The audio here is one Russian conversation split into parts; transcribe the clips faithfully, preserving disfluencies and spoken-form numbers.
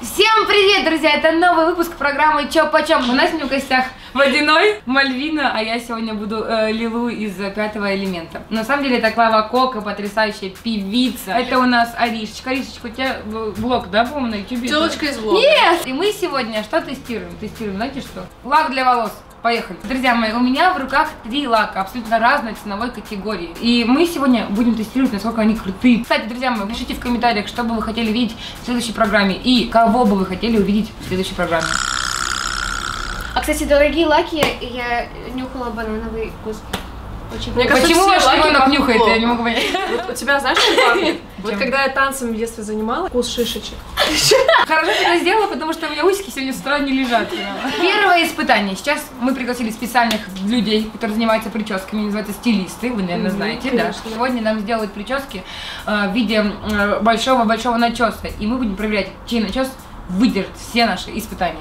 Всем привет, друзья! Это новый выпуск программы Чё почем. У нас в гостях Водяной, Мальвина, а я сегодня буду э, Лилу из Пятого элемента. На самом деле это Клава Кока, потрясающая певица. Это у нас Аришечка. Аришечка, у тебя блог, да, по-моему, на ютубе? Телочка из блога. Нет! И мы сегодня что тестируем? Тестируем, знаете что? Лак для волос. Поехали. Друзья мои, у меня в руках три лака абсолютно разной ценовой категории. И мы сегодня будем тестировать, насколько они крутые. Кстати, друзья мои, пишите в комментариях, что бы вы хотели видеть в следующей программе и кого бы вы хотели увидеть в следующей программе. А, кстати, дорогие лаки, я нюхала банановый вкус. Очень Мне кажется, почему ваш лаки ребенок пахнут нюхает, плохо. я не могу понять. Вот у тебя, знаешь, что пахнет? Вот Чем? когда я танцами в детстве занимала, вкус шишечек. Хорошо, что я сделала, потому что у меня усики сегодня с утра не лежат. Первое испытание. Сейчас мы пригласили специальных людей, которые занимаются прическами, называются стилисты, вы, наверное, знаете, да. Сегодня нам сделают прически э, в виде большого-большого начеса, и мы будем проверять, чей начес выдержит все наши испытания.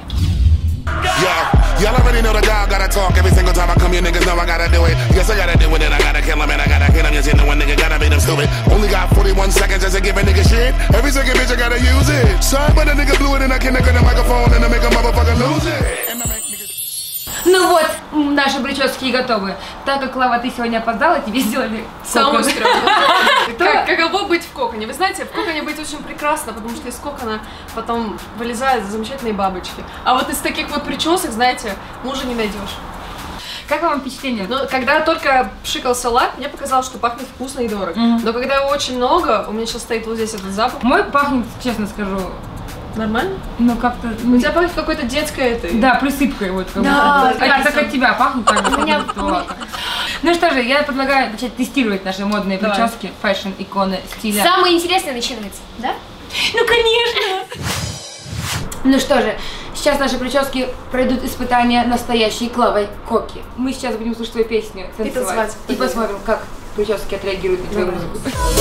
Yo, y'all already know the dog gotta talk every single time I come. You niggas know I gotta do it. Yes, I gotta do it, and I gotta kill him, and I gotta hit him. Yes, you know a nigga gotta be them stupid. Only got forty-one seconds just to give a nigga shit. Every second bitch I gotta use it. Sorry, but a nigga blew it, and I can't look at the microphone and I make a motherfucker lose it. And I make niggas... Ну вот, наши прически готовы. Так как, Клава, ты сегодня опоздала, тебе сделали Самую кокон. стрёмную. Каково быть в коконе? Вы знаете, в коконе быть очень прекрасно, потому что из кокона потом вылезают замечательные бабочки. А вот из таких вот причесок, знаете, мужа не найдешь. Как вам впечатление? Но когда только пшикался лак, мне показалось, что пахнет вкусно и дорого. Mm-hmm. Но когда его очень много, у меня сейчас стоит вот здесь этот запах. Мой пахнет, честно скажу, нормально? ну как-то... У тебя пахнет какой-то детской этой. Да, присыпкой вот. Как да, будто. А так от тебя пахнет так же, у меня... как лака. Ну что же, я предлагаю начать тестировать наши модные Давай. прически, фэшн-иконы стиля. Самое интересное начинается, да? Ну конечно! Ну что же, сейчас наши прически пройдут испытания настоящей Клавой Коки. Мы сейчас будем слушать твою песню, танцевать. И посмотрим, как прически отреагируют на твою музыку.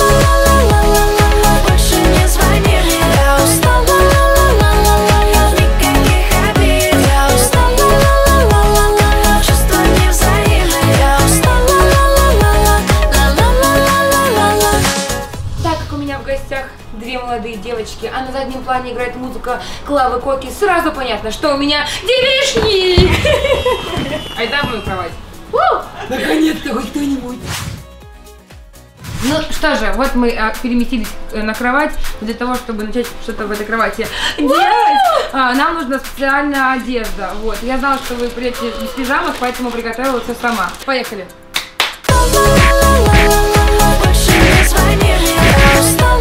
Больше не звони, я устала, никаких обид, я устала, чувства невзаимны, я устала. Так как у меня в гостях две молодые девочки, а на заднем плане играет музыка Клавы Коки, сразу понятно, что у меня девичник! Айда в мою кровать. Наконец-то хоть кто-нибудь. Ну что же, вот мы а, переместились на кровать для того, чтобы начать что-то в этой кровати делать. А, нам нужна специальная одежда. Вот, я знала, что вы придете без пижамок, поэтому приготовила все сама. Поехали. Больше не звони, я устала,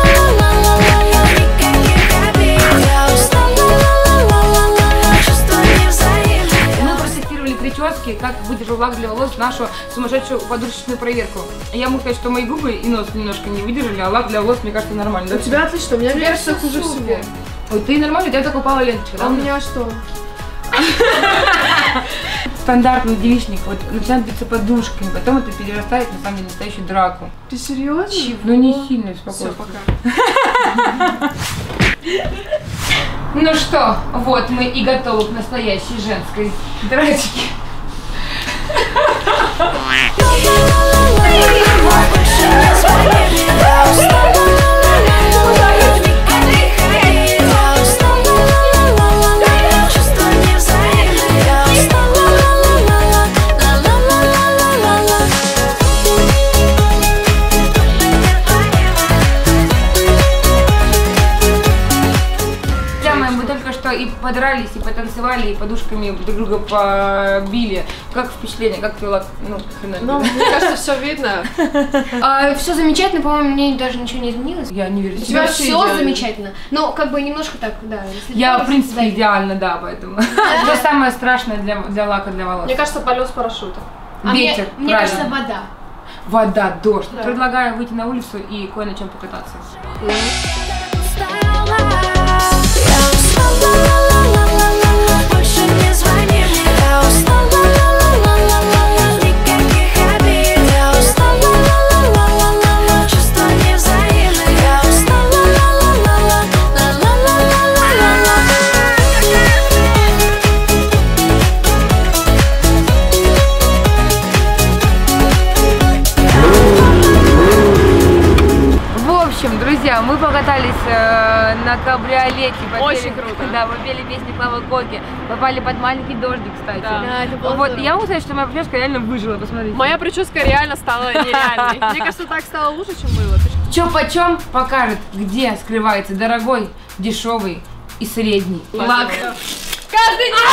никаких обид, я устала, чувства невзаимны. Мы протестировали прически, как выдержал лак для волос, нашу сумасшедшую подручную проверку. Я могу сказать, что мои губы и нос немножко не выдержали, а лак для волос, мне кажется, нормально. Да? У тебя отлично, у меня кажется хуже всего. Ой, ты нормально, у тебя только упала ленточка, да? А у меня что? Стандартный девичник, вот начинает биться подушками, потом это перерастает на самом деле настоящую драку. Ты серьезно? Чего? Ну не сильно, Все, спокойно. пока. Ну что, вот мы и готовы к настоящей женской драчке. Больше не звони, я устала, никаких обид, я устала, чувства невзаимны, я устала. Друзья мои, мы только что и подрались, и потанцевали, и подушками друг друга побили. Как впечатление, как ты лак? Ну, хрена. Ну, мне кажется, все видно. А, все замечательно, по-моему, мне даже ничего не изменилось. Я не верю. У тебя вообще все идеально. замечательно. Но как бы немножко так, да. если Я, так, в принципе, да. идеально, да, поэтому. Это самое страшное для, для лака для волос. Мне кажется, полет с парашюта. А мне, Ветер, мне правильно. кажется, вода. Вода, дождь. Да. Предлагаю выйти на улицу и кое на чем покататься. Я устала, больше не звони, я устала, никаких обид, я устала, чувства невзаимны, я устала. В общем, друзья, мы покатались дети. Попели, Очень круто. Да, мы пели песни Клавы Коки. Попали под маленький дождик, кстати. Да. Да, это было Вот, здорово. я могу сказать, что моя прическа реально выжила, посмотрите. Моя прическа реально стала нереальной. Мне кажется, так стало лучше, чем было. Чё почем покажет, где скрывается дорогой, дешевый и средний лак. Каждый день!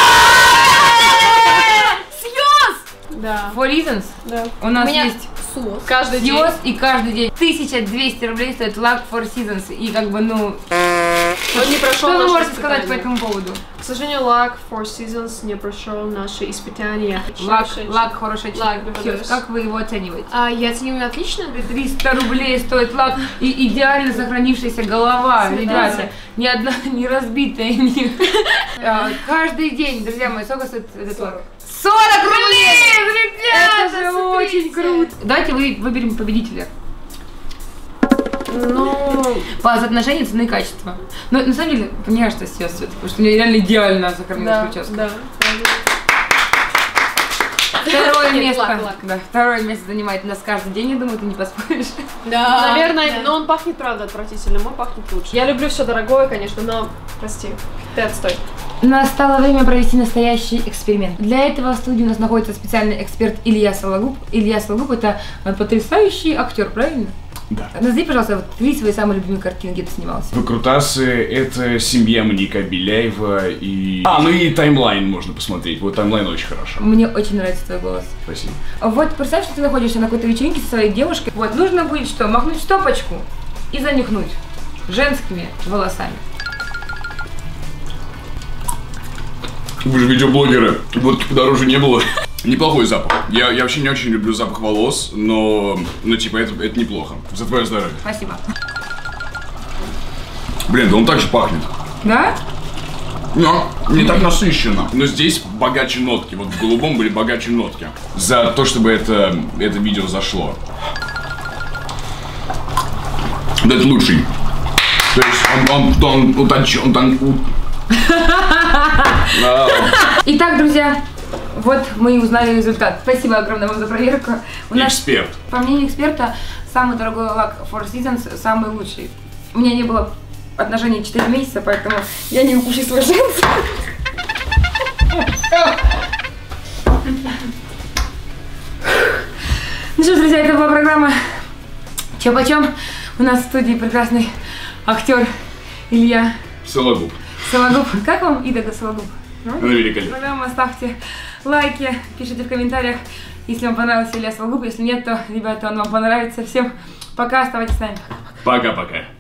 Сьюз! Да. Four Reasons. Да. У нас У меня есть сос. Каждый день. Сьюз, и каждый день тысяча двести рублей стоит лак Four Seasons. И как бы, ну, Он не прошел что вы наше можете сказать по испытание. этому поводу? К сожалению, лак Four Seasons не прошел наши испытания. Лак, лак хороший Лак, человек. благодарю. Как вы его оцениваете? А, я оценила отлично. триста рублей стоит лак и идеально сохранившаяся голова, Да. ребята. Ни одна не разбитая. ни- А, Каждый день, друзья мои, сколько стоит этот лак? сорок рублей! Ребята, это же очень круто. Давайте вы выберем победителя. Ну, По соотношению цены и качества. Но на самом деле, мне кажется, сейчас все-таки, потому что у меня реально идеально сохранилась прическа. да. Второе Нет, место. лак, лак. Да, второе место занимает нас каждый день, я думаю, ты не поспоришь. Да. Наверное, но он пахнет, правда, отвратительно. Мой пахнет лучше. Я люблю все дорогое, конечно, но, прости, ты отстой. Настало время провести настоящий эксперимент. Для этого в студии у нас находится специальный эксперт Илья Сологуб. Илья Сологуб — это потрясающий актер, правильно? Да. Назови, пожалуйста, вот три свои самые любимые картины, где ты снимался. Выкрутасы — это «Семья» Маньяка Беляева и... А, ну и «Таймлайн» можно посмотреть. Вот «Таймлайн» очень хорошо. Мне очень нравится твой голос. Спасибо. Вот представь, что ты находишься на какой-то вечеринке со своей девушкой. Вот, нужно будет что? Махнуть стопочку и занюхнуть женскими волосами. Вы же видеоблогеры. Водки подороже не было. Неплохой запах. Я, я вообще не очень люблю запах волос, но, ну типа, это, это неплохо. За твое здоровье. Спасибо. Блин, да он так же пахнет. Да? Но не так насыщенно. Но здесь богаче нотки. Вот в голубом были богаче нотки. За то, чтобы это, это видео зашло. Да это лучший. То есть он, он, он, утончен, он, он, Вау. Итак, друзья, вот мы и узнали результат. Спасибо огромное вам за проверку. У нас, Эксперт. по мнению эксперта, самый дорогой лак Four Seasons самый лучший. У меня не было отношений четыре месяца, поэтому я не упущу свой шанс. Ну что ж, друзья, это была программа «Чё почем?». У нас в студии прекрасный актер Илья Сологуб. Сологуб. Как вам Ида Сологуб? Она великолепна. Программа, ставьте лайки, пишите в комментариях, если вам понравился Илья Сологуб. Если нет, то, ребята, он вам понравится. Всем пока, оставайтесь с нами. Пока-пока.